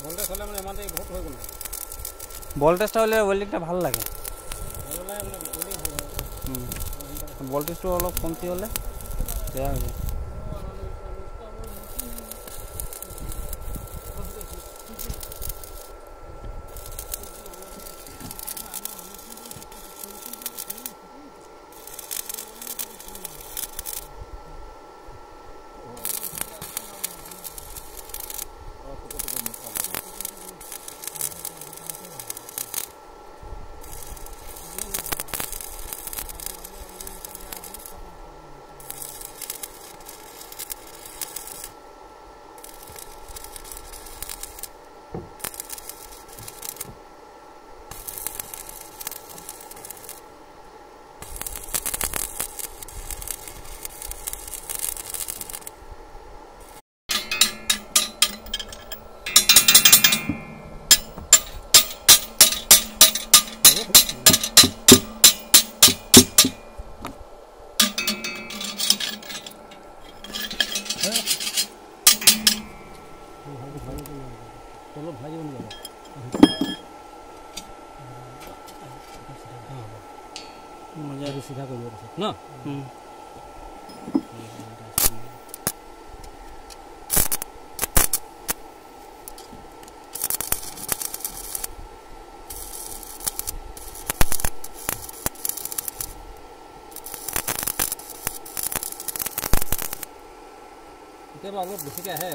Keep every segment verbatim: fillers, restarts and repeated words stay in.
Voltage হলে মানে ইমানতে বহুত হৈ গ'ল ভোল্টেজটা হলে ওয়েল্ডিংটা ভালো লাগে ভোল্টেজটো অলপ কমতি হলে বেয়া হৈ যায় তলত ভাজি বনি যাব মজা সিধা কৰি দিব ন কেতিয়াবা অলপ বেছিকৈ আহে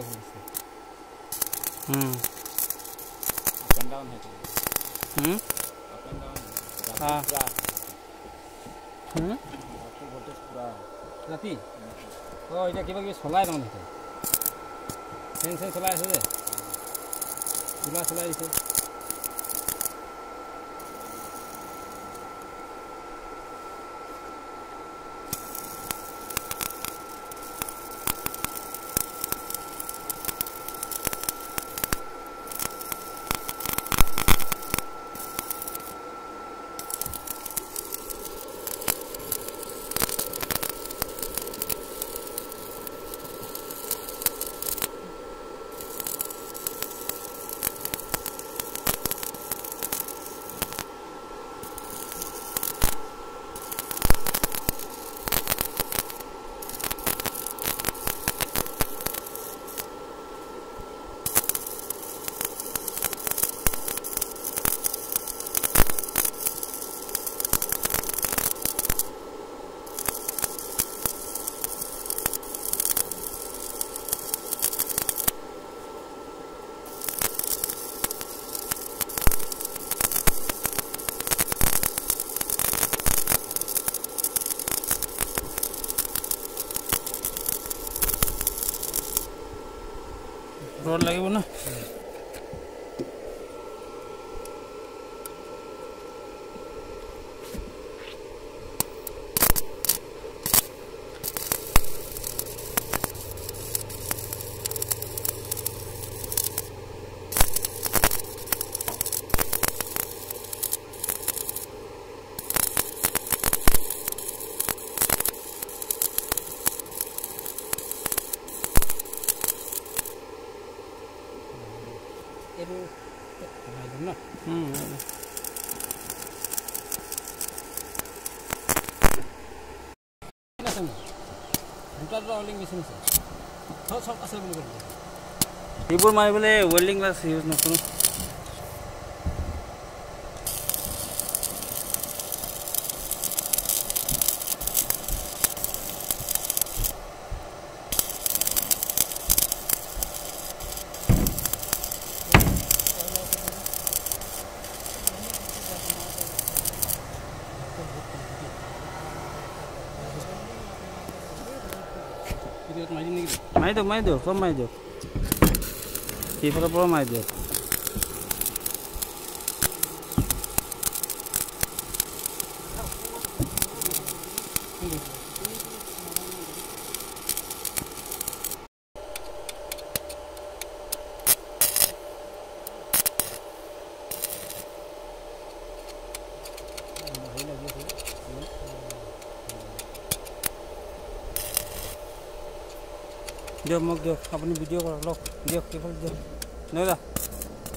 Hmm. Up and down. Hmm. Up and down. Ah. Hmm. Rati. Oh, ini kita bagi solai dong itu. Sen sen solai saja. Gula solai itu. Road লাগিব না itu main na hmm na sama bukan rolling mesin sih so so asal bulu bulu এইবোৰ মাৰিবলে welding glass use নকৰো মাৰি দিয়ক মাৰি দিয়ক সব মাৰি দিয়ক সেইফালৰ পৰা মাৰি দিয়ক দিয়ক মোক দিয়ক আপুনি ভিডিঅ' কৰক লওক দিয়ক কি হ'ল দিয়ক নৈদা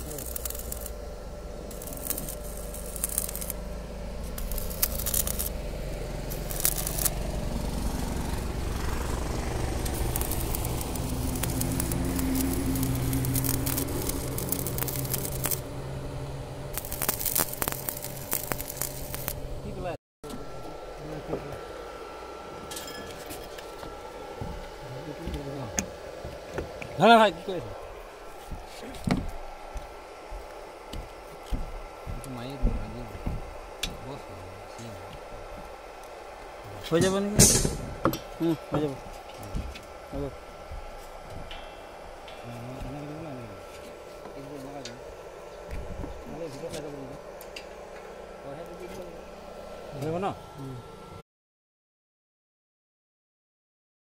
ধৰা ভাই কি কৰিছে হৈ যাব নেকি হৈ যাব হ'ব ধৰিব ন